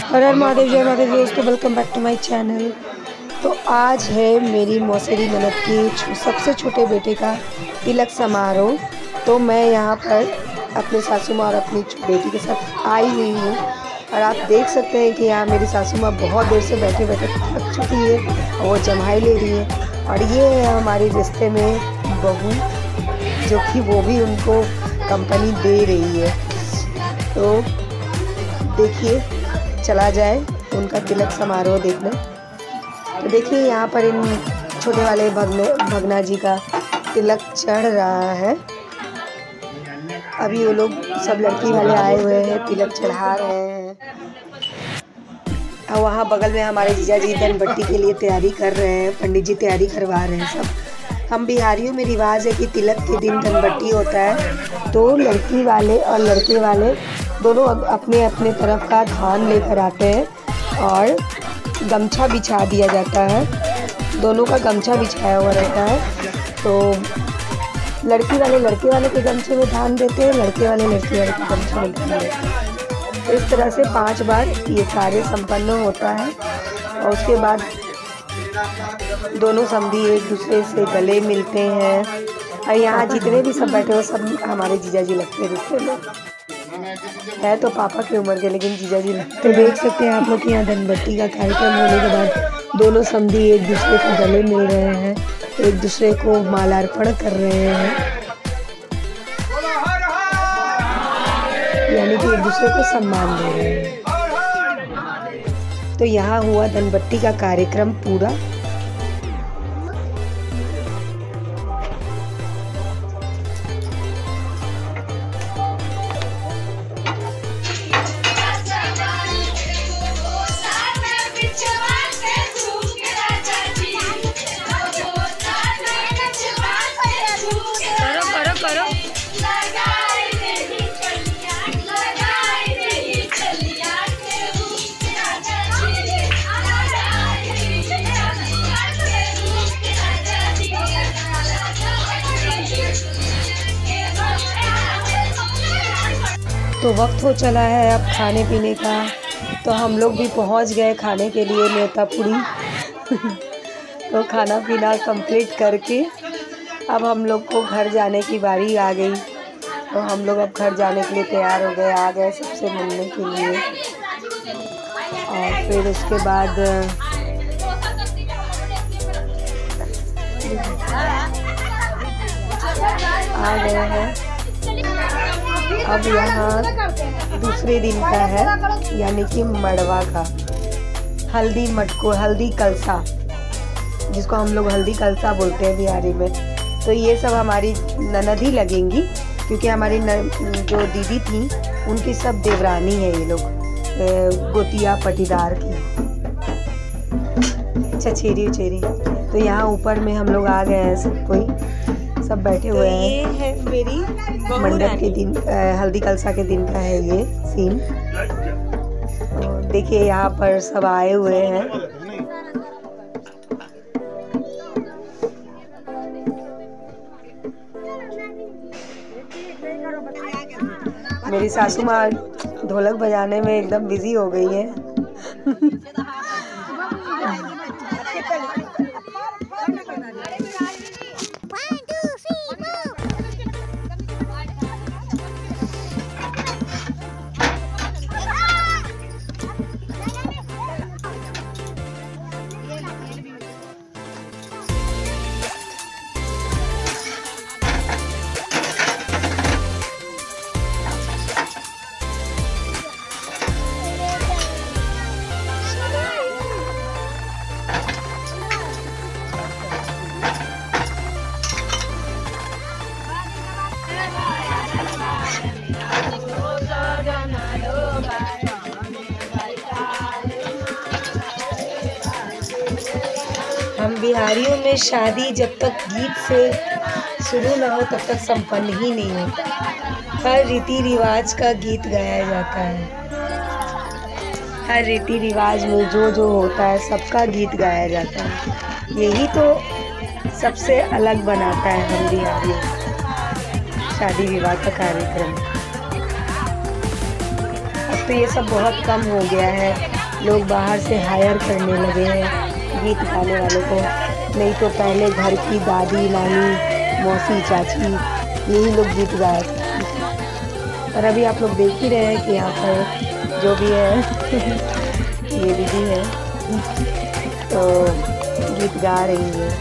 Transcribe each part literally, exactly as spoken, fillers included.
हर हर महादेव, जय महादेव दोस्तों, welcome back to my channel. तो आज है मेरी मौसेरी ननद के सबसे छोटे बेटे का तिलक समारोह। तो मैं यहाँ पर अपने सासू माँ और अपनी बेटी के साथ आई हुई हूँ और आप देख सकते हैं कि यहाँ मेरी सासू माँ बहुत देर से बैठे बैठे थक चुकी है और वो जम्हाई ले रही है। और ये है हमारे रिश्ते में बहू, जो कि वो भी उनको कंपनी दे रही है। तो देखिए, चला जाए उनका तिलक समारोह देखने। तो देखिए यहाँ पर इन छोटे वाले भगने भगना जी का तिलक चढ़ रहा है। अभी वो लोग सब लड़की वाले आए हुए हैं, तिलक चढ़ा रहे हैं। और वहाँ बगल में हमारे जीजा जी धनबट्टी के लिए तैयारी कर रहे हैं, पंडित जी तैयारी करवा रहे हैं सब। हम बिहारियों में रिवाज है कि तिलक के दिन धनबट्टी होता है, तो लड़की वाले और लड़के वाले दोनों अपने अपने तरफ का धान लेकर आते हैं और गमछा बिछा दिया जाता है। दोनों का गमछा बिछाया हुआ रहता है। तो लड़की वाले लड़के वाले के गमछे में धान देते हैं, लड़के वाले लड़के वाले के गमछे में धान देते हैं। तो इस तरह से पांच बार ये कार्य संपन्न होता है और उसके बाद दोनों समधी एक दूसरे से गले मिलते हैं। और यहाँ जितने भी सब बैठे हो सब हमारे जीजा जी लगते हैं रिश्ते में। है तो पापा की उम्र के, लेकिन जीजा जी लगते। तो देख सकते हैं आप लोग कि यहाँ धनबट्टी का कार्यक्रम होने के बाद दोनों समधी एक दूसरे को गले मिल रहे हैं, एक दूसरे को मालार्पण कर रहे हैं, यानी कि एक दूसरे को सम्मान दे रहे हैं। तो यहाँ हुआ धनबट्टी का कार्यक्रम पूरा। तो वक्त हो चला है अब खाने पीने का। तो हम लोग भी पहुंच गए खाने के लिए नेतापुरी। तो खाना पीना कंप्लीट करके अब हम लोग को घर जाने की बारी आ गई। तो हम लोग अब घर जाने के लिए तैयार हो गए, आ गए सबसे मिलने के लिए। और फिर उसके बाद आ गए हैं। अब यहाँ दूसरे दिन का है, यानी कि मड़वा का हल्दी मटको हल्दी कलसा, जिसको हम लोग हल्दी कलसा बोलते हैं बिहारी में। तो ये सब हमारी ननद ही लगेंगी, क्योंकि हमारी न, जो दीदी थी उनकी सब देवरानी है ये लोग, गोतिया पटीदार की, चचेरी उचेरी। तो यहाँ ऊपर में हम लोग आ गए हैं, सब कोई सब बैठे हुए हैं। ये है मेरी मंडप के दिन, हल्दी कलसा के दिन का है ये सीन। तो देखिए यहाँ पर सब आए हुए हैं। मेरी सासू माँ ढोलक बजाने में एकदम बिजी हो गई है। हम बिहारियों में शादी जब तक गीत से शुरू ना हो तब तक संपन्न ही नहीं होता। हर रीति रिवाज का गीत गाया जाता है। हर रीति रिवाज में जो जो होता है सबका गीत गाया जाता है। यही तो सबसे अलग बनाता है हम बिहारियों शादी विवाह का कार्यक्रम। अब तो ये सब बहुत कम हो गया है। लोग बाहर से हायर करने लगे हैं गीत गाने वालों को। नहीं तो पहले घर की दादी नानी मौसी चाची यही लोग गीत गाए थे। और अभी आप लोग देख ही रहे हैं कि यहाँ पर जो भी है ये दीदी है तो गीत गा रही है।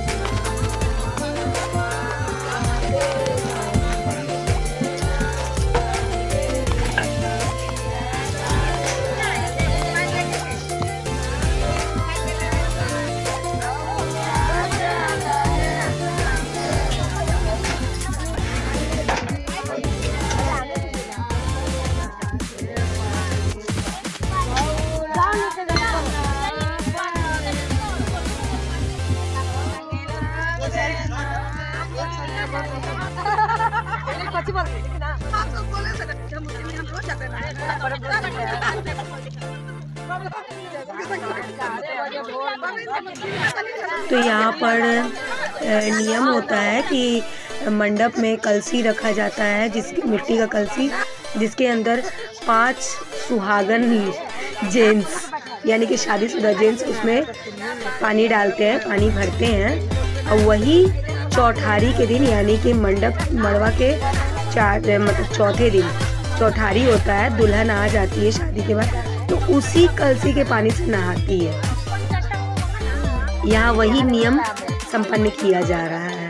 तो यहाँ पर नियम होता है कि मंडप में कलसी रखा जाता है, जिसकी मिट्टी का कलसी, जिसके अंदर पांच सुहागन जेंट्स यानी कि शादीशुदा जेंट्स उसमें पानी डालते हैं, पानी भरते हैं। और वही चौठारी के दिन यानी कि मंडप मड़वा के चार मतलब चौथे दिन चौठारी होता है, दुल्हन आ जाती है शादी के बाद, तो उसी कलसी के पानी से नहाती है। यहाँ वही नियम संपन्न किया जा रहा है।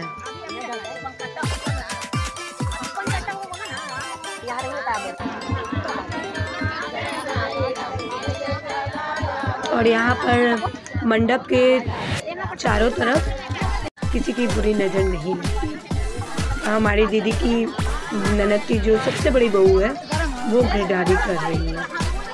और यहाँ पर मंडप के चारों तरफ किसी की बुरी नज़र नहीं लगती। हमारी दीदी की ननद की जो सबसे बड़ी बहू है वो गिरधारी कर रही है।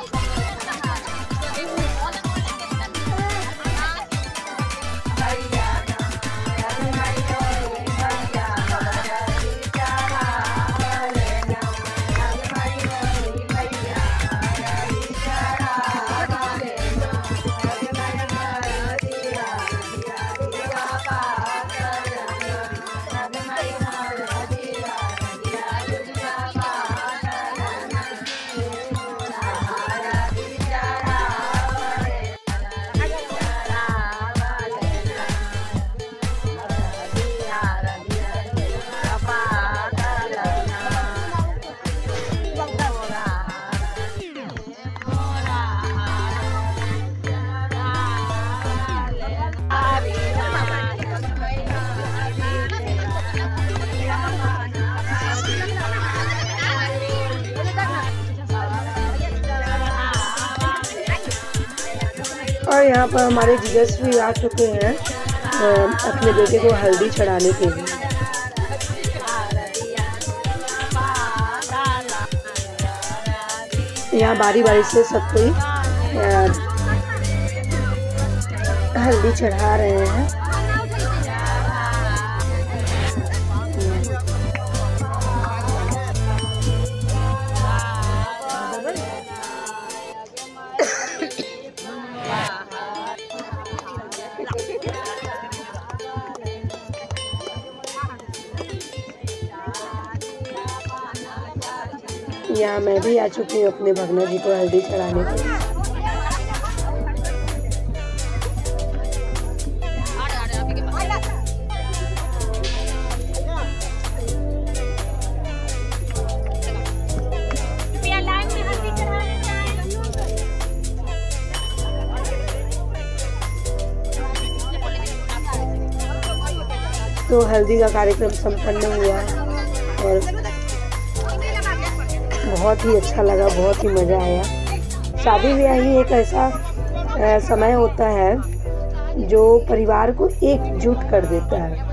और यहाँ पर हमारे जीजस भी आ चुके हैं अपने बेटे को हल्दी चढ़ाने के लिए। यहाँ बारी बारी से सब कोई हल्दी चढ़ा रहे हैं। यहाँ मैं भी आ चुकी हूँ अपने भगना जी को हल्दी चढ़ाने के लिए। तो हल्दी का कार्यक्रम संपन्न हुआ और बहुत ही अच्छा लगा, बहुत ही मज़ा आया। शादी ब्याह ही एक ऐसा समय होता है जो परिवार को एकजुट कर देता है।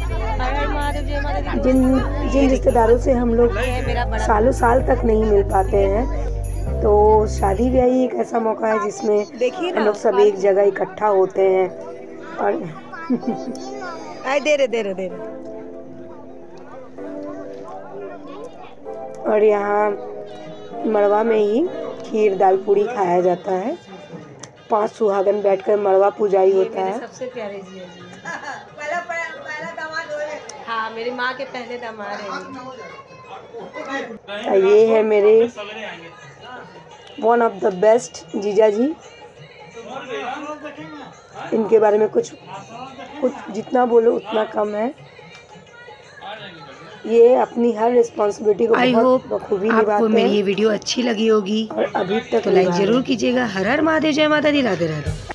जिन जिन रिश्तेदारों से हम लोग सालों साल तक नहीं मिल पाते हैं, तो शादी ब्याह ही एक ऐसा मौका है जिसमें हम लोग सब एक जगह इकट्ठा होते हैं। और आए दे रहे दे रहे दे रहे और यहाँ मड़वा में ही खीर दाल पूड़ी खाया जाता है। पांच सुहागन बैठकर मड़वा पूजाई होता है। सबसे प्यारे जी है जी। पहला पहला दामाद है। हाँ, मेरी माँ के पहले दामाद है। ये है मेरे वन ऑफ द बेस्ट जीजा जी। इनके बारे में कुछ कुछ जितना बोलो उतना कम है। ये अपनी हर रिस्पॉन्सिबिलिटी को बहुत बखूबी निभाते हैं। आपको मेरी ये वीडियो अच्छी लगी होगी और अभी तक तो लाइक जरूर कीजिएगा। हर हर महादेव, जय माता दी, राधे राधे।